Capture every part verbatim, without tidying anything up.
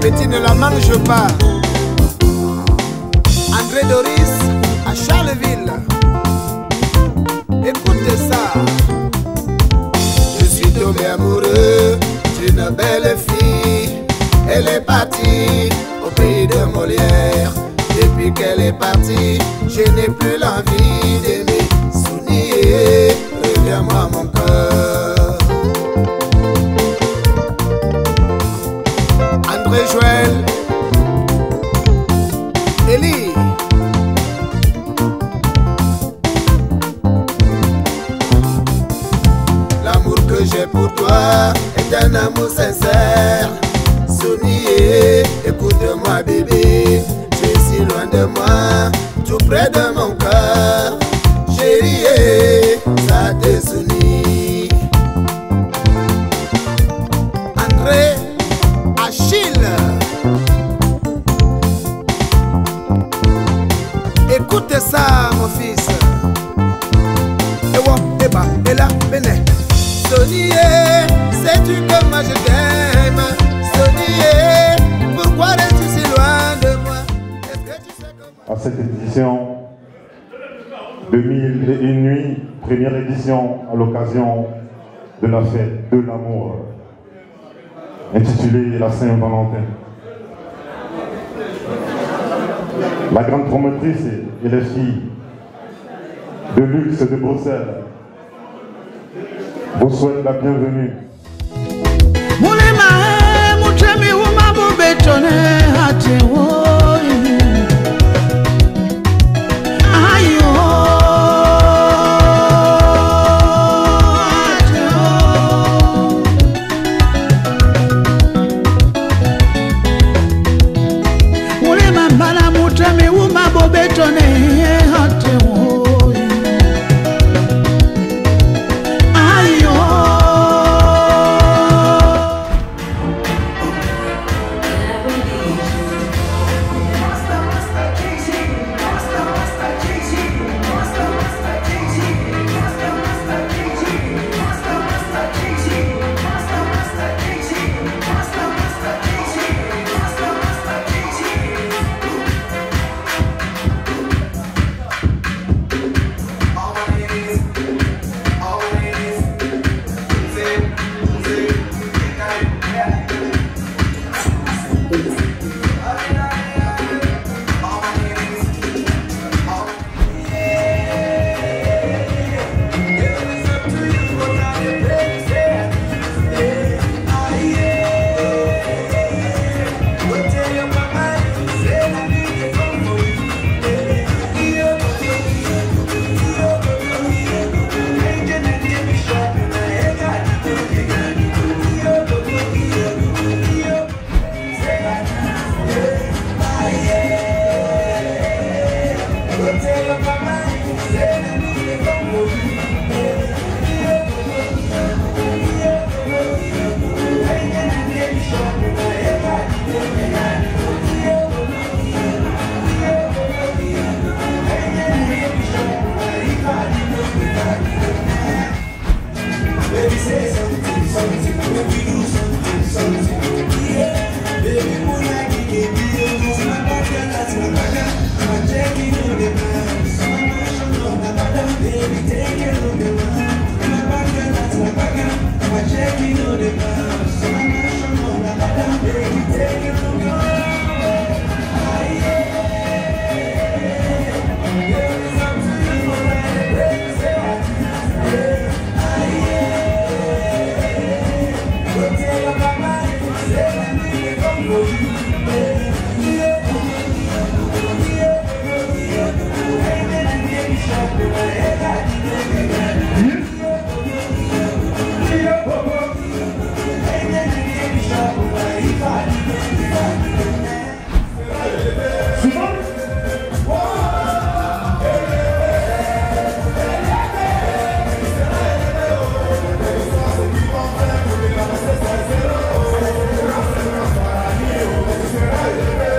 mais tu ne la manges pas. André Doris à Charleville. Écoute ça. Je suis tombé amoureux d'une belle fille. Elle est partie au pays de Molière. Depuis qu'elle est partie, je n'ai plus l'envie d'aimer. Sounier, reviens-moi mon cœur. André Joël, Elie. L'amour que j'ai pour toi est un amour sincère. Sounier, écoute-moi bébé. Tu es si loin de moi, tout près de mon cœur. Chérie, ça te sounie. André Achille. Écoute ça mon fils. Ewa, eba, ela, bene. Sonie, sais-tu que moi je t'aime? Sonie, pourquoi es-tu si loin de moi? Est-ce que tu sais comment... À cette édition de Mille et une nuits, première édition à l'occasion de la fête de l'amour, intitulée la Saint-Valentin. La grande promotrice et les filles de luxe de Bruxelles vous souhaitent la bienvenue. Será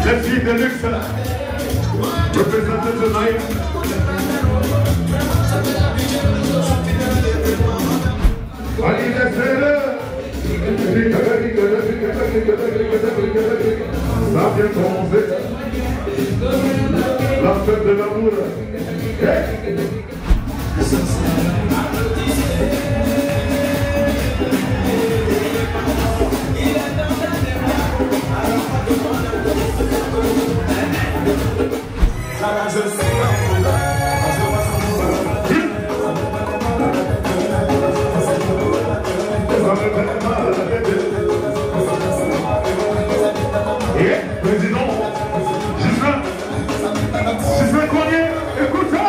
Les filles de luxe, représentées de Naïm. Anniversaire. Ça vient commencer. La fête de l'amour. Hey. Et président, Gislain, Gislain Cornier, écoute ça.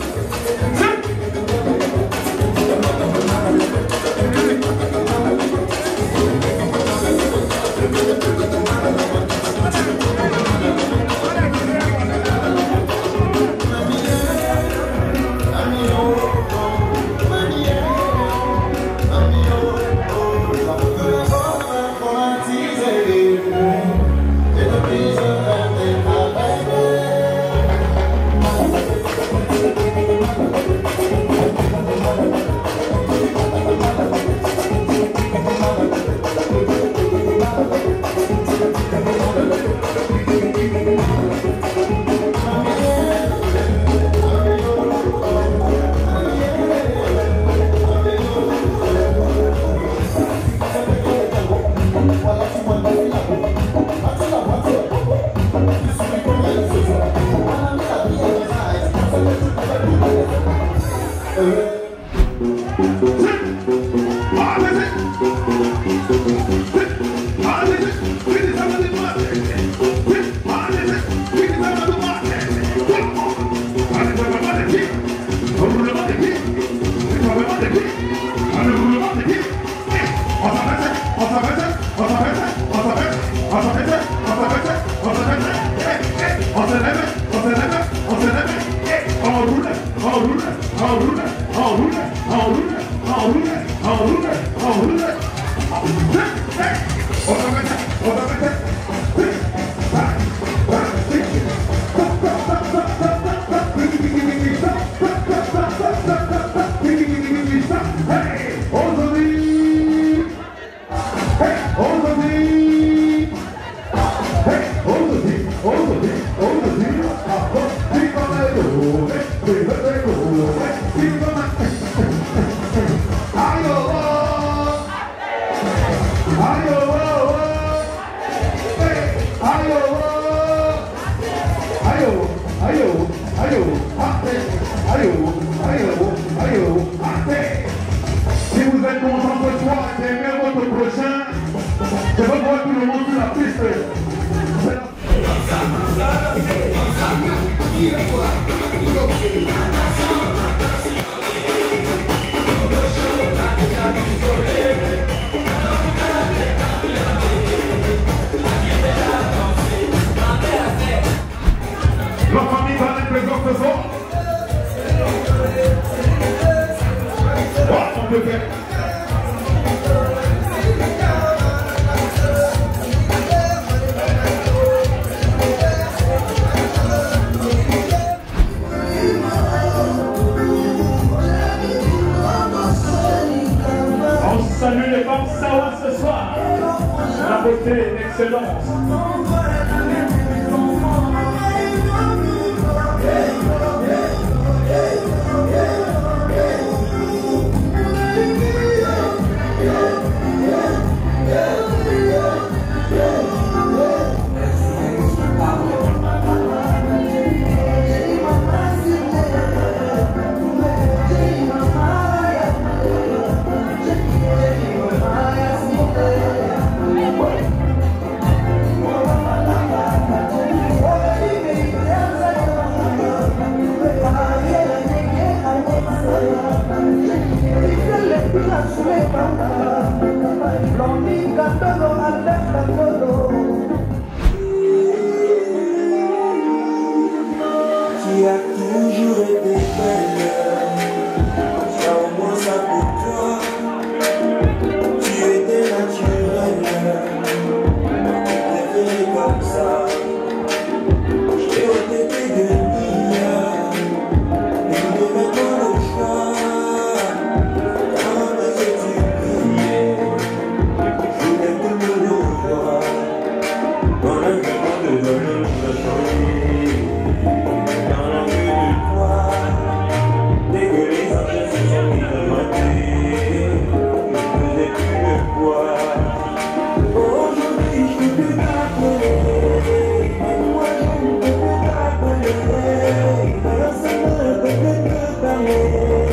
Si vous êtes content ce soir et aimez votre prochain, je veux voir tout le monde sur la piste. La famille va être présente ce soir. Oh, on peut faire. On salue les femmes Sawa ce soir. La beauté et l'excellence. Tu as toujours été belle, ça au moins ça pour toi. Tu étais naturelle, tu préférée comme ça. changé. Dans la vue de toi, dès que les anges se sont mis de monter, je faisais plus le poids. Aujourd'hui, je peux plus t'appeler, mais moi je ne peux plus t'appeler. Personne ne peut plus te parler.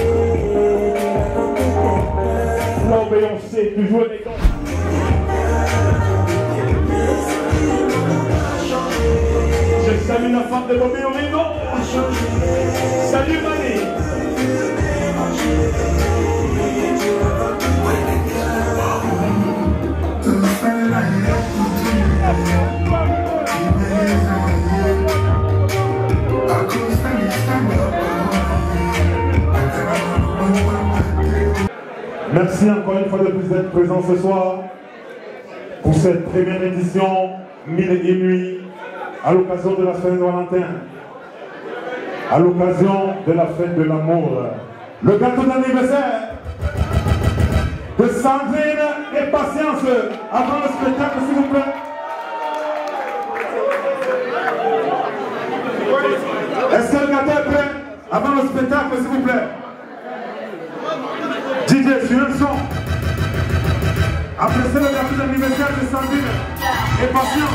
Non, Beyoncé, toujours élégant. Je salue la femme de Bobby Origo. Salut Mané. Merci encore une fois de plus d'être présent ce soir pour cette première édition Mille et une nuits à l'occasion de la Saint-Valentin, à l'occasion de la fête de l'amour. Le gâteau d'anniversaire de Sandrine et Patience avant le spectacle, s'il vous plaît. Est-ce que le gâteau est prêt avant le spectacle, s'il vous plaît? D J, sur le son. Après c'est le gâteau d'anniversaire de Sandrine et Patience.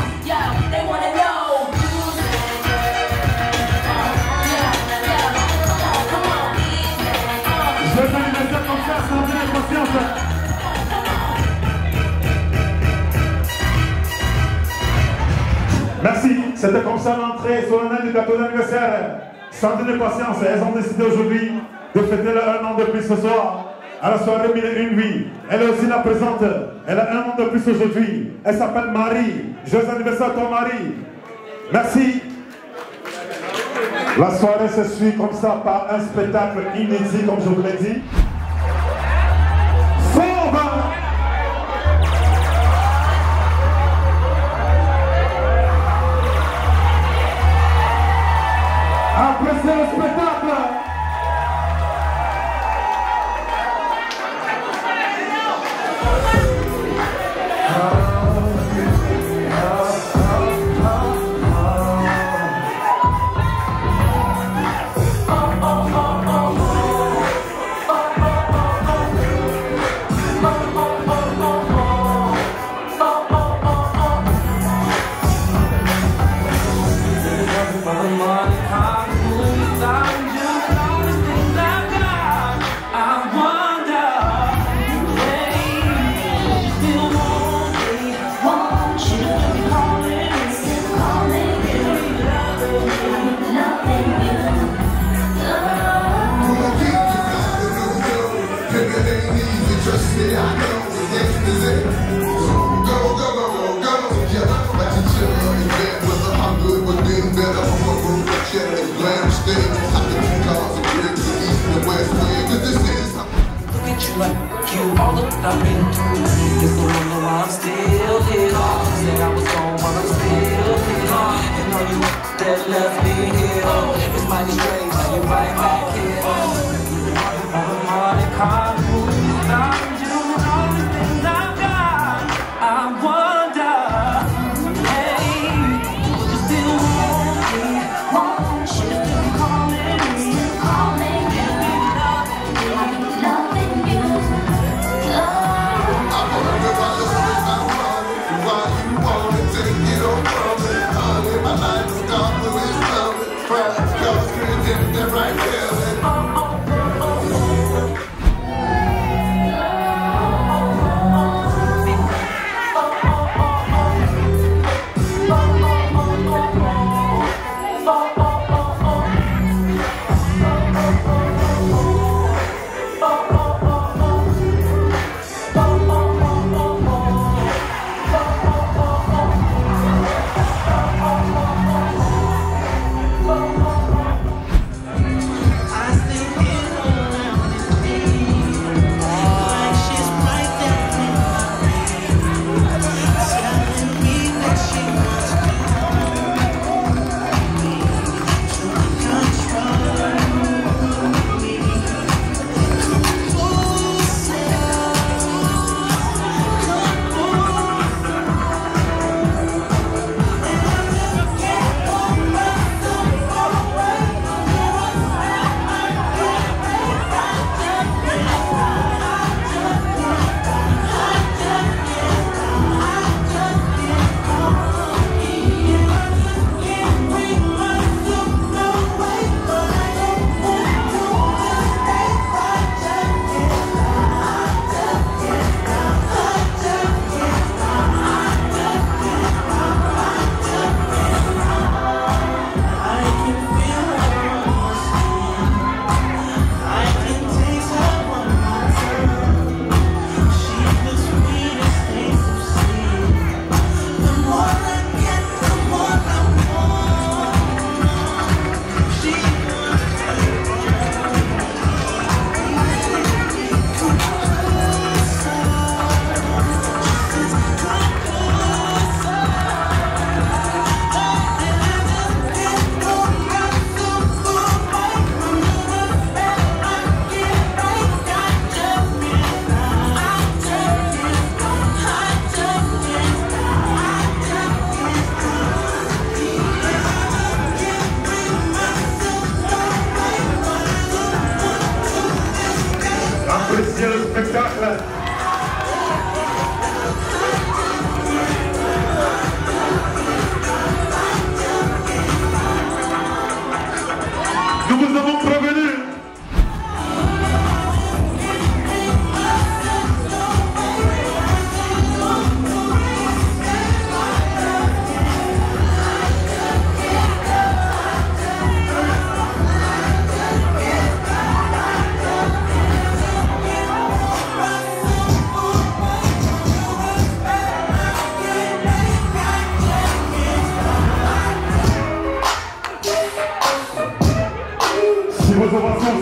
Je vais l'anniversaire comme ça, Sandrine et Patience. Merci, c'était comme ça l'entrée solennelle du gâteau d'anniversaire. Sandrine et Patience, elles ont décidé aujourd'hui de fêter le un an de plus ce soir. À la soirée Mille et une nuits. Elle est aussi la présente. Elle a un an de plus aujourd'hui. Elle s'appelle Marie. Joyeux anniversaire à toi Marie. Merci. La soirée se suit comme ça par un spectacle inédit comme je vous l'ai dit. Fauve. Après c'est le spectacle. Like you, all the I've been through. It's the wonder why I'm still here. Said I was gone, but I'm still here. And all you that left me here, it's mighty strange how you right back here. All the money, car, movies, found you, and all the things I've got. I wonder, hey, would you still want me? Want you still calling me? Calling me, loving you, loving you. My life is gone, but it's coming. Pride, cause, creativity, right here.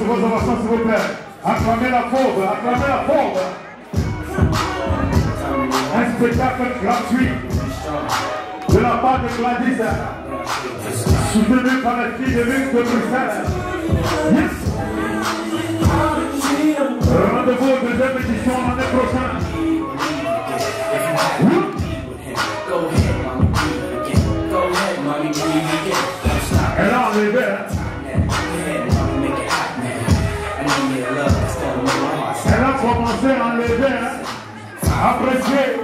vos ovations, s'il vous plaît. Acclamez la fourbe, acclamez la fourbe. Un spectacle gratuit de la part de Gladys, soutenu par la fille de luxe de Bruxelles. Yes! Rendez-vous aux deuxième édition l'année prochaine. Elle a enlevé, hein? Elle a commencé à enlever, hein? Apprécier.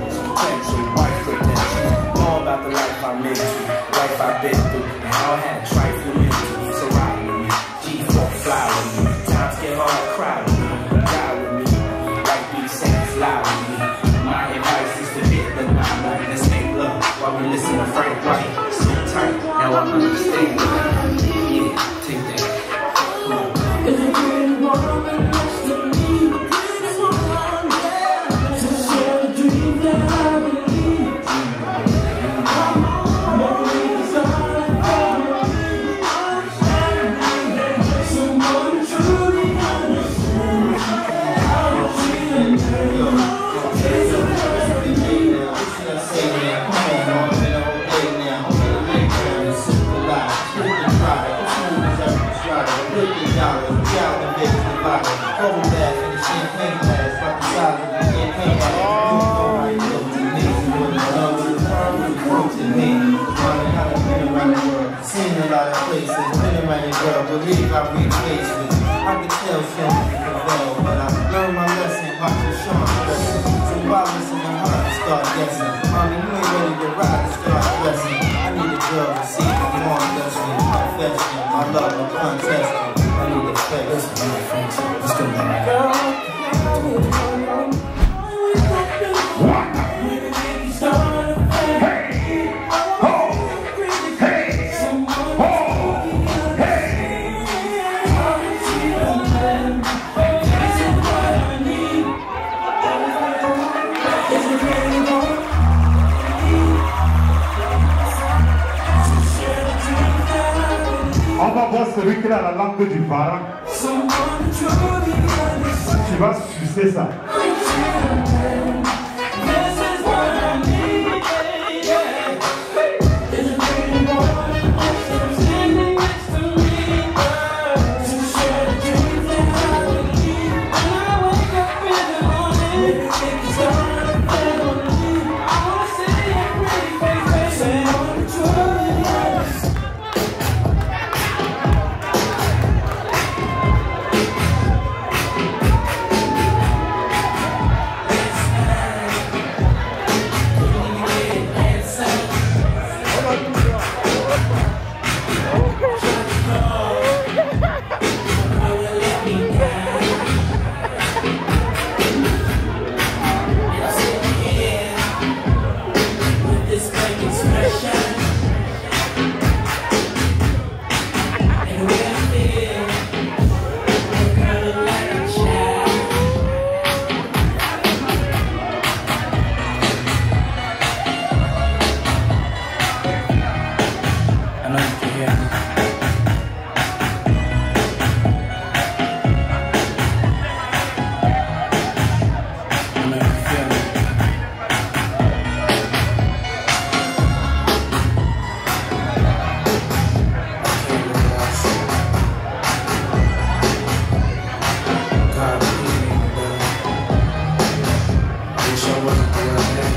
All about the life I lived through, life I've been through, and all had a trifling mental. So ride with me, G four fly with me. Times get hard, cry with me, die with me. Like these saints lie with me. My advice is to hit the limelight and stay low while we listen to Frank White. So tight, now I understand. Yeah, take that. Come on. It's a great moment next to me, the greatest one, yeah. To share the dream that I believe. Believe I reach face with you. I can tell Sean prevail, but I learned my lesson watching Sean stressing. So why listen to her and start guessing? Mommy, you ain't ready to ride and start dressing. I need a girl to see my mom blessing, my affection, my love, my contesting. I need a fake. Let's go, man. Girl, on va voir celui qui a la langue du parent. Tu vas sucer ça.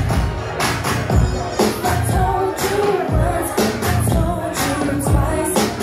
I told you once, I told you twice.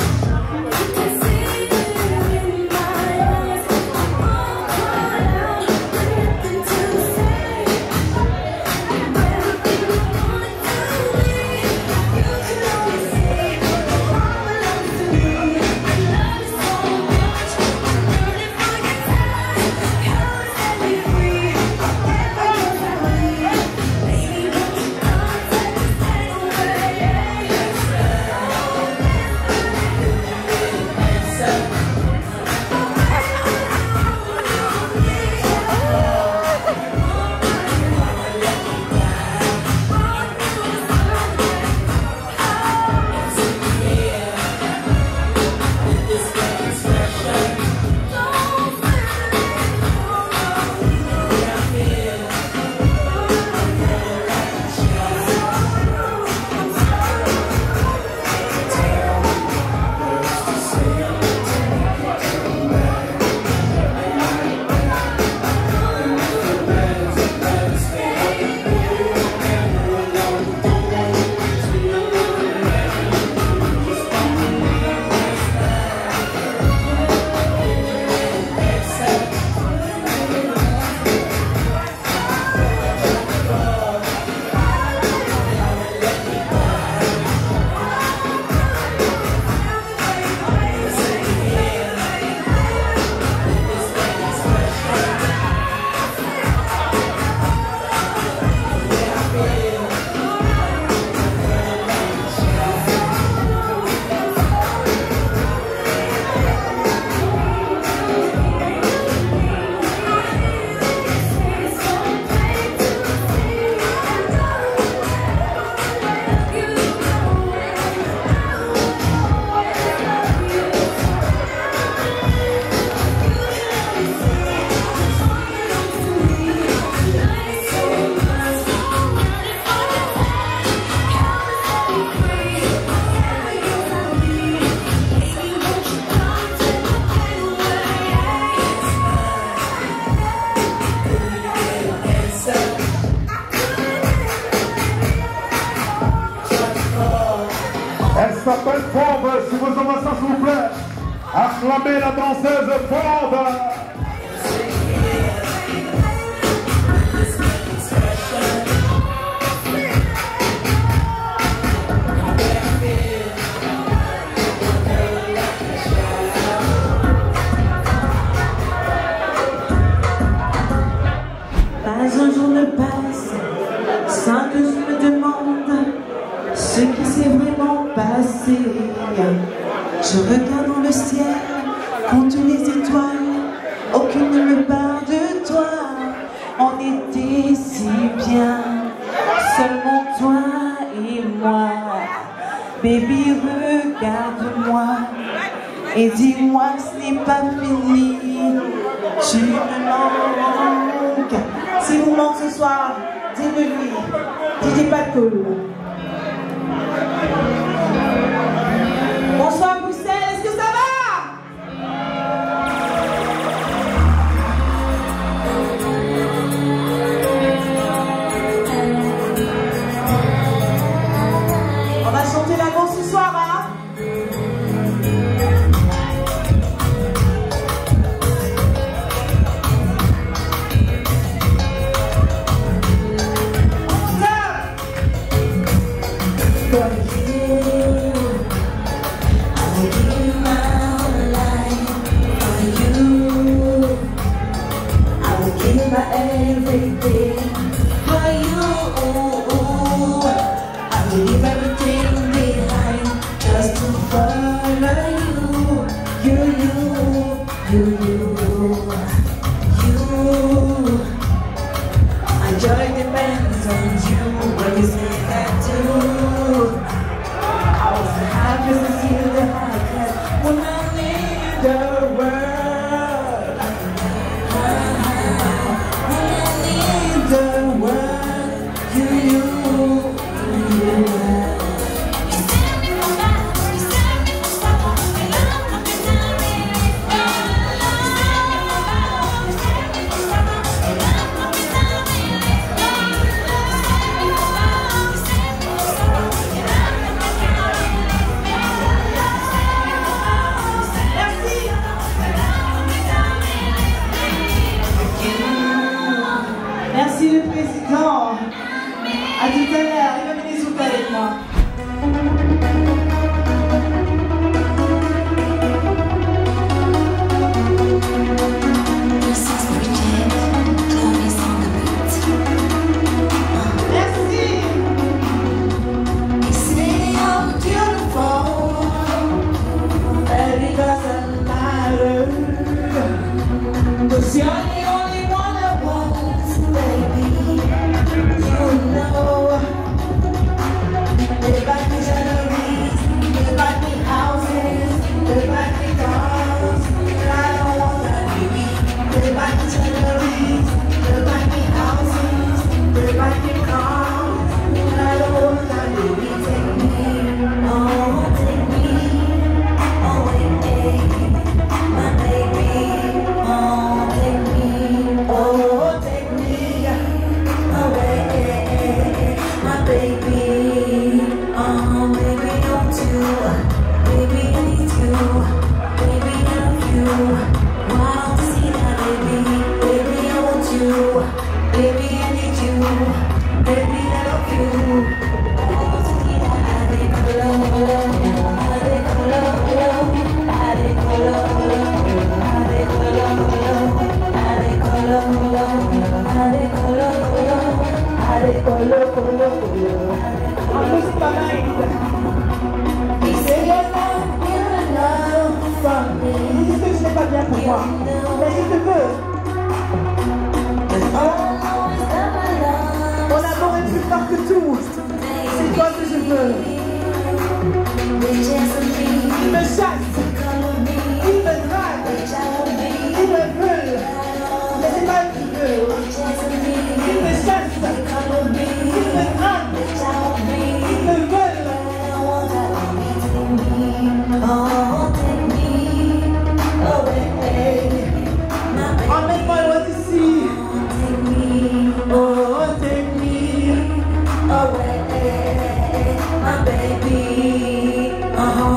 faites fort, si vous aimez ça, s'il vous plaît. Acclamez la danseuse fort. Pas un jour ne passe sans que je me demande ce qui s'est vraiment passé. Je regarde dans le ciel, compte les étoiles, aucune ne me parle de toi. On était si bien, seulement toi et moi. Baby, regarde-moi et dis-moi ce n'est pas fini. Tu me manques. Si vous manquez ce soir, dis-le-lui. Dites pas cool. Bonsoir Bruxelles, est-ce que ça va? On va chanter l'amour ce soir, hein? Everything for you, I will leave everything behind just to follow you, you, you, you, you, you. My joy depends on you. When you say that too, I was the happiest you that I had when I need the world. Merci le président. À tout à l'heure, il va venir souper avec moi. Away, my baby. Uh-huh.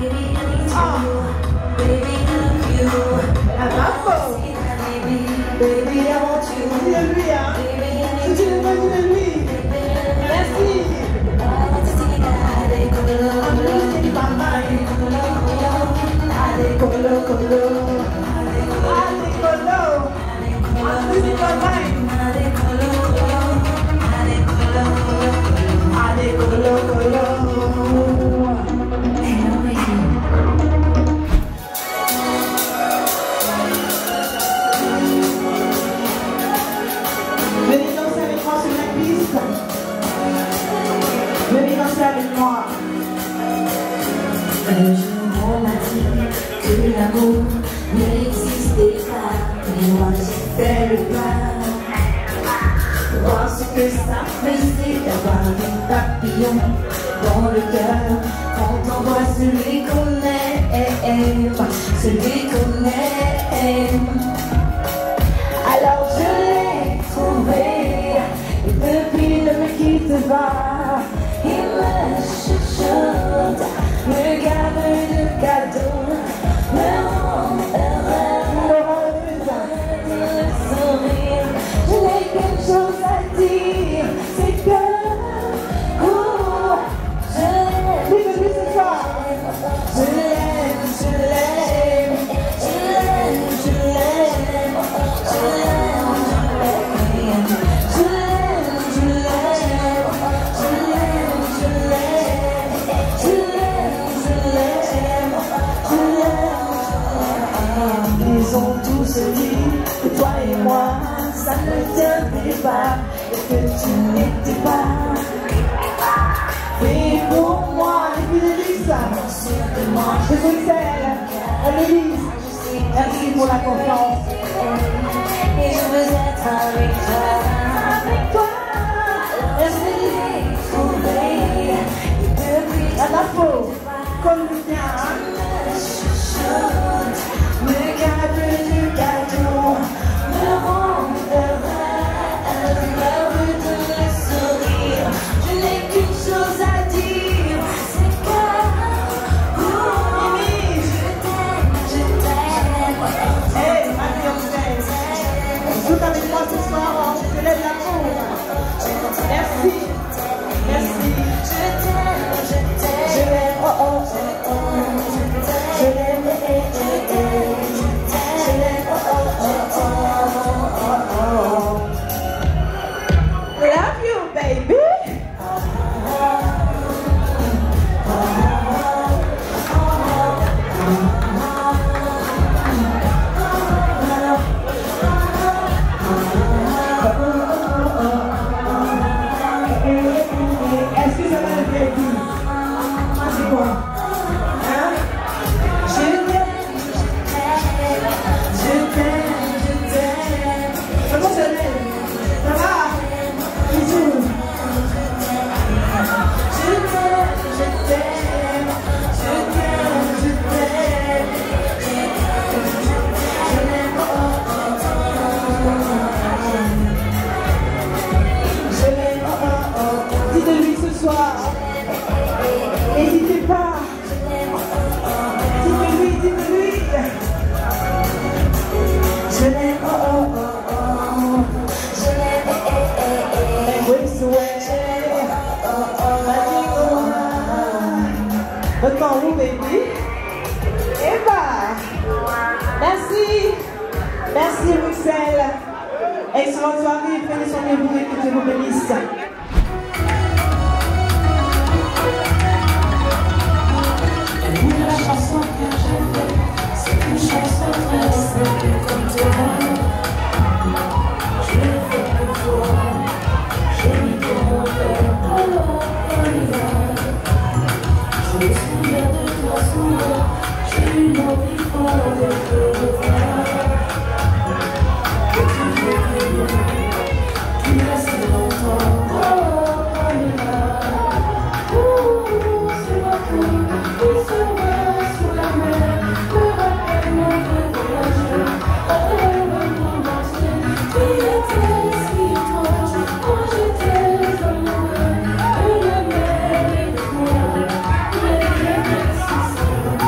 Thank you.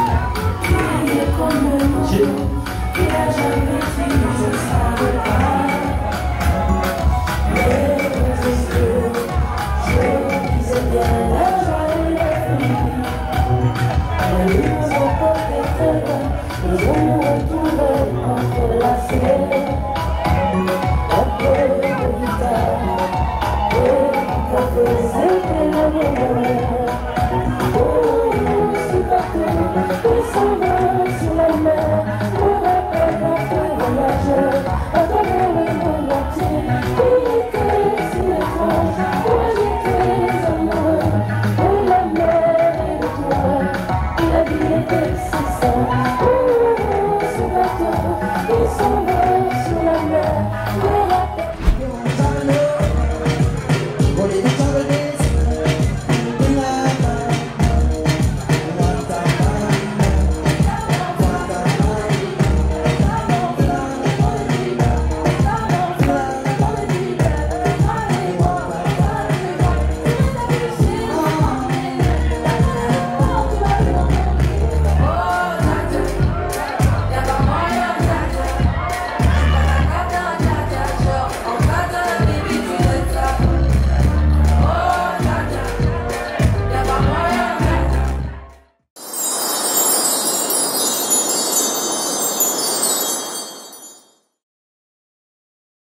je me retrouvais entrelacés. Un peu de guitare et café, c'était le bonheur. Oh, ce bateau, il s'en va sur la mer, me rappelle un peu voyageur à travers le monde entier. Il était si étrange, moi j'étais amoureux de la mer et de toi. Et la vie était si simple. Oh, ce bateau, il s'en va.